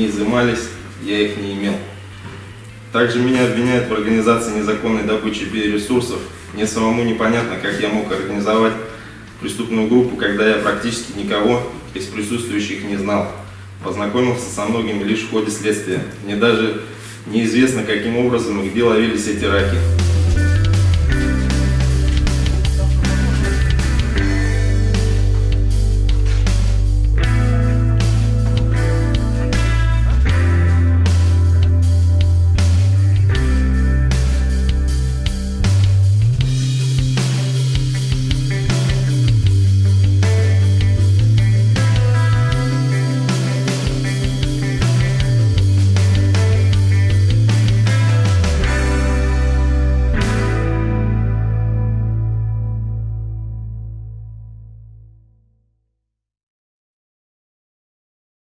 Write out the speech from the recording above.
не изымались, я их не имел. Также меня обвиняют в организации незаконной добычи биоресурсов. Мне самому непонятно, как я мог организовать преступную группу, когда я практически никого из присутствующих не знал. Познакомился со многими лишь в ходе следствия. Мне даже неизвестно, каким образом и где ловились эти раки.